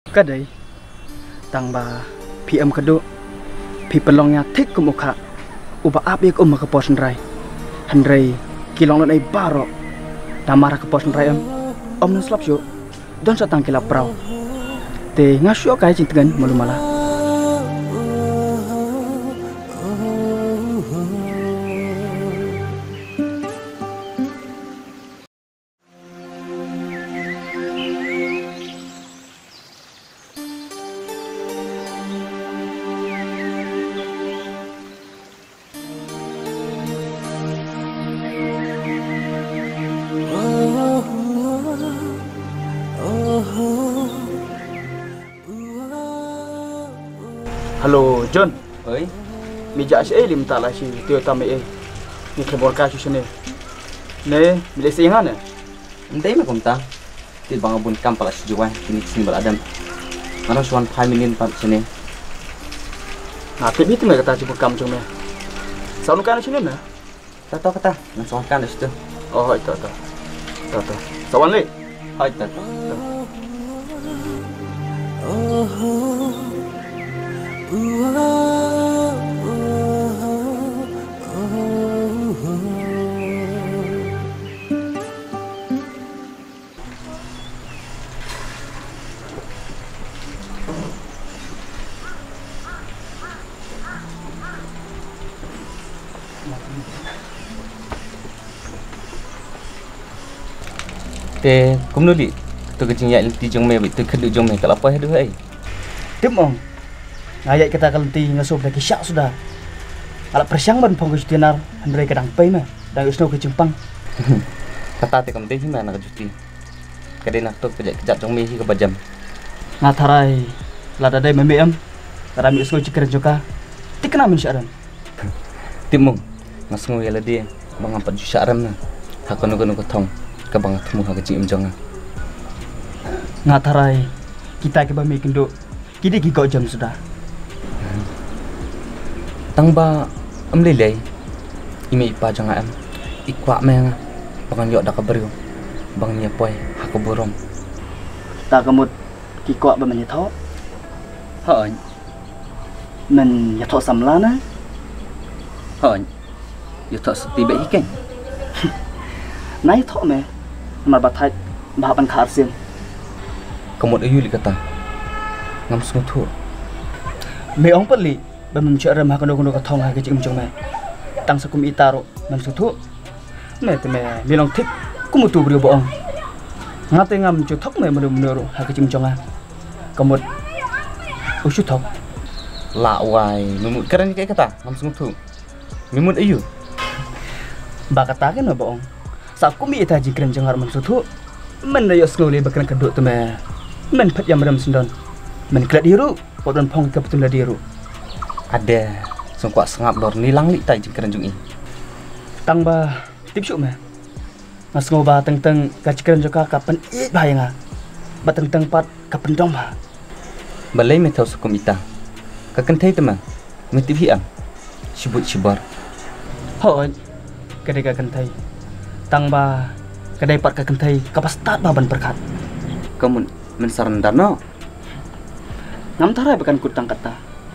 Kadai tang ba PM keduk pi pelongnya tik ke muka uba api ke ke pos nrai handrai kilong lan ai barok damara ke pos nrai om nan slap yo don satang kilap prau te ngasyo kai cintengan malu malah. Halo John, Oi, mijak si lim tak lah si Toyota me ni kebor ka sini. Ne, bila si ingan entah mana kumta. Ti bang abun kam pala sejuan kini sini beradam. Mana suan 5 million part sini. Nah, tapi itu mereka tak cukup kam cuma. Saunu kan sini na? Tak tahu kata, nak suan kan itu. Oh, itu. Sawan le. Hai tak. Te, kum nuli. Tu kecing yak di jong me, tu kedu jong me. Kalau apa hadu hai? Tim ong. Ayat kita kalti ngasup lagi syak sudah. Kalau persiang ban pong kejutianar handrai kadang pai mah. Dan usno ke Jepang. Kata te kam te hima nak juti. Kadai nak tu kejap jong me hi ke bajam. Ngatarai lada dai memem. Karami usno cikir juga. Tikna men syaran. Timung, ngasngu ya dia. Bang ampat ju syaram na. Hakon nu ko thong. Ka bang temu ha kecing imjong. Ngatarai kita ke bami kendo. Kini gigau jam sudah. Tang ba lelai. Imi ipa jangan ikwa menga. Bang yok dak kabrio. Bang nya poi ha ko borom. Ta kamut kikwa ba men tho. Hoi. Men ya tho samla na. Hoi. Yo tak seti ba ikan. Nai tho me. Mar bathai ba ban khar sim. Kamut ayu li kata. Ngam sungu thu. Me ong pali ba mem chara ma kono kono ka thong ha ke chim chong me. Tang sakum itaro nam su thu. Me te me mi long thik ku mu tu brio bo ong. Ngate ngam chu thok me menuru ha ke chim chong a. Kamut usu thok. La wai, memut keren kayak kata. Ngam sungu thu. Memut ayu. Ba kata ke no bo ong. Sa ku mi ita ji kren jangar man su thu. Men na yo skole ba kren kaduk tu me. Men phat yam ram sendon. Men klat diru, podon pong ke betul diru. Ada sungkwa sengap lor nilang li tai jengkeran jungi. Tang ba tip syuk me. Mas ngoba teng-teng ka jengkeran joka kapan i bayanga. Ba teng-teng pat kapan dong ba. Balai me tau sukum ita. Ka kentai tema. Me tip hiang. Sibut sibar. Hoi. Kedai ka kentai. Tang ba kedai pat ka kentai kapas tat ba ban perkat. Kamu mensaran dano. Ngam tarai bukan kutang kata.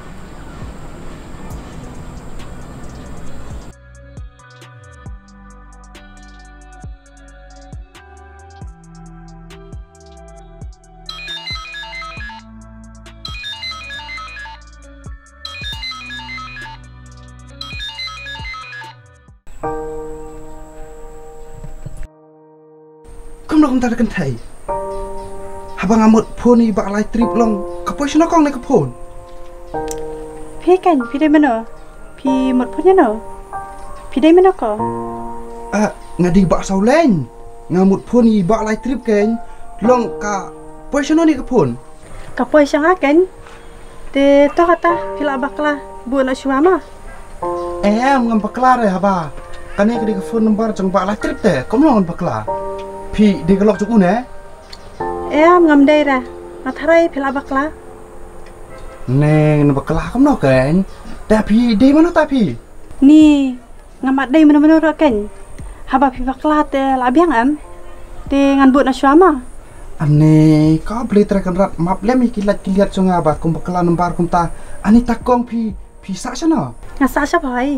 Kamu nak tak kentai. Habang amut phone ni bak lai trip long. Kapoi sino kong ni ke phone. Phi kan phi dai mana? Phi một phút nhá nào. Phi dai mana ko? Ngadi bak saulen. Ngamut phone ni bak lai trip ken. Long ka poi sino ni ke phone. Kapoi sang kan? Te to kata phi la bakla bu na suama. Ngam bakla re haba. Kani ke phone number jang bak lai trip te. Kamu long bakla. Phi de kelok cuku ne. Ngam dai ra. Matharai phi la bakla. Neng bakla kamu no kan. Tapi de mana tapi? Ni ngamat dai mana-mana ra kan. Haba phi bakla te la biang am. Te ngan bu na suama. Ane kau beli terakan rat map lem kilat sungai abad kum bakla nembar kum ta ani takong pi sak sana. Ngasa siapa hai?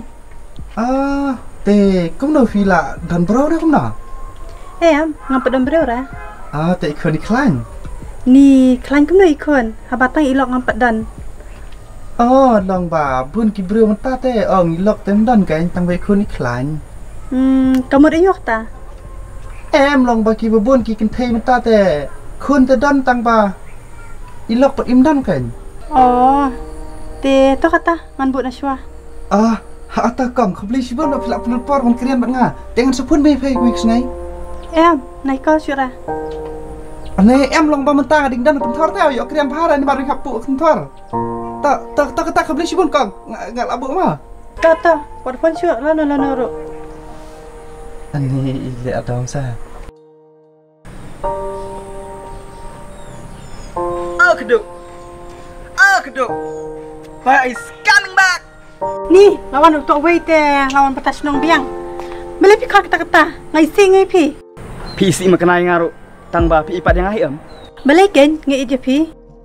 Te kum no fila dan bro dah kum na. Em, ngapa dan berapa? Te ikon iklan. Ni klan kum no ikon, habatang ilok ngapa dan. Long ba bun ki bro mata te ilok tem dan kan tang bai ikon iklan. Kamu riok ta? Em long ba ki bun ki kin thei mata te kun te dan tang ba ilok pat im dan kan. Oh, te to kata ngan bu na shwa. Ata kong kau beli sibuk nak filak penelpon kon kerian bat nga. Dengan sepun mai fai weeks nai. Em, nai kau syura. Ane em long ba mentang ding dan pentor tau yo kerian phara ni baru hapu pentor. Tak kau beli sibuk kong ngal abu mah. To, buat pun syura lano ro. Ane ile ada sa. Keduk. Why is coming back? Ni, lawan untuk wait lawan petas nong biang. Beli pikir kata ngai sing ngai pi. Pi isi makanai ngaru tang ba pi ipat yang ahi Beli ken ngai je pi.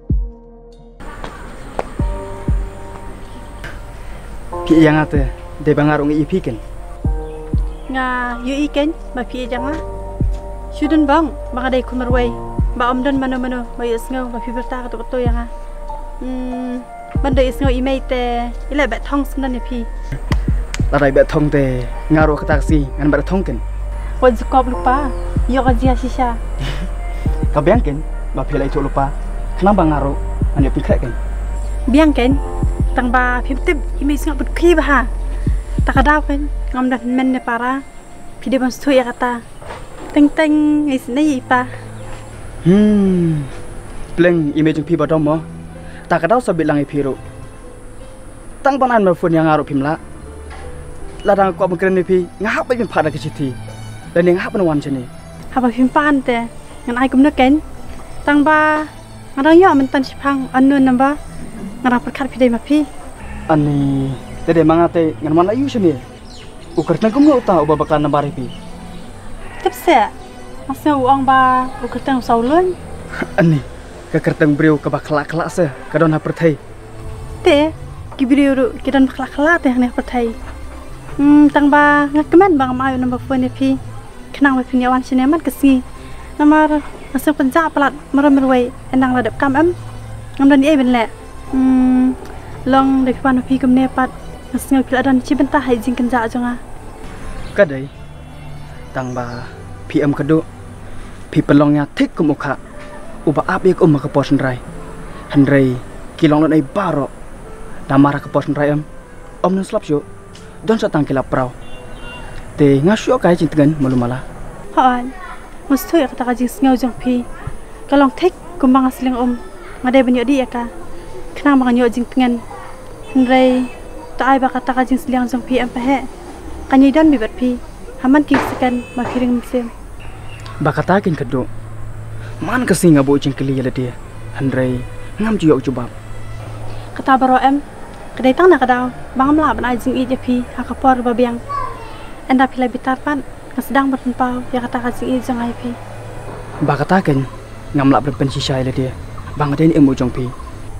Pi yang ate de bangaru ngai pi ken. Nga yu iken ba pi janga. Shouldn't bang ada kumarway. Ba omdan mano ba yesngau ba pi berta to yang Banda is ngau email te ila bet thong sebenarnya pi. Larai bet thong te ngaru kata si ngan bet thong ken. Wan sekop lupa. Yo kajia sisa. Ka biang ken ba pi lai tu lupa. Kenapa ngaru ane pi krek ken. Biang ken tang ba pi tip email ngau bet khi ba ha. Takadaw ken ngam dan men ne para. Pi de ban stu ya kata. Teng is nei pa. Pleng email jeng pi ba dom mo. Tak kadau sabit lang ipiru. Tang panan mafun yang ngaruh pimla. Ladang kuat mengkeren ipi ngahap bagi pada keciti. Dan yang ngahap penawan sini. Haba pimpan te ngan ai kum ken. Tang ba ngarang yo mentan sipang anun namba. Ngarang perkat pidai mapi. Ani tede mangate ngan mana yu sini. Ukar tang kum uta uba bakal nambar ipi. Tepse. Masnya uang ba ukar tang saulun. Ani kekerteng beriu ke bakla-kla se kadon pertai. Te kibriu kidan bakla-kla te ne pertai. Tang ba ngakman bang mayu namba phone pi. Kenang ba pinyawan sineman kesi. Namar asam penja pelat meremerwai endang ladap kam ngam dan ie ben le. Long de pan pi kum ne pat ngasngal piladan ci bentah hai jing kenja jonga. Kadai tang ba PM kedu pi pelongnya tik ke muka. Uba abik ke pos rai. Handrai kilong lonai baro. Namara ke pos rai om nan slap syo. Don satang kilap prau. Te ngasyo kai cintengan malu mala. Haan. Mustu ya kata kajing ngau jong pi. Kalong tek kumbang asling ngade banyo di ya ka. Kenang makan yo jing tengan. Handrai ta ai ba kata kajing sliang jong pi he. Kanyi don bibat pi. Haman king sekan makiring musim. Bakatakin kedu. Man kasi nga bo jing kili dia. Handrai ngam juyok jubab. Kata baro kedai tang na kadaw. Bangam la ban ai jing i jepi hakapor babiang. Enda pila bitarpan kasedang bertempau ya kata kajing i jong ai pi. Bakatakin ngam la berpensi syai dia. Bang ada ni emu jong pi.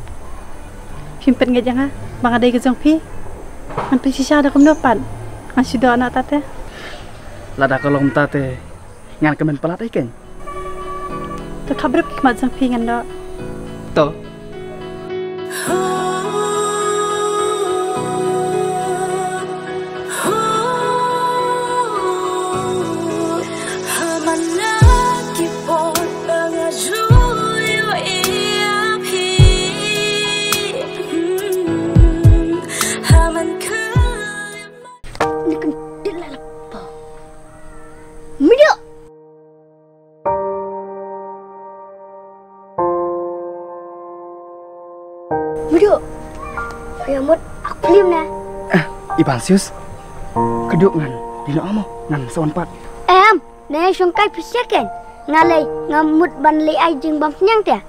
Pimpet nge janga bang ada ke jong pi. Man pensi syai da kum dopan. Ngan sudah anak tate. Lada kolom tate ngan kemen pelat ikan. Tu kabar mat jong pi ngan do. To. Mudo. Rambut aku lium na. Ibansius. Keduk ngan dino amo ngan sawan pat. Ne sungkai persiakan. Ngalai ngamut ban li ai jing bam nyang te.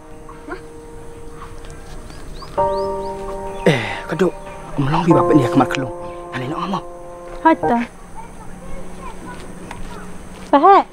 Keduk umlong bi bapak dia kemat kelung. Ngan dino amo. Hatta. Pahe.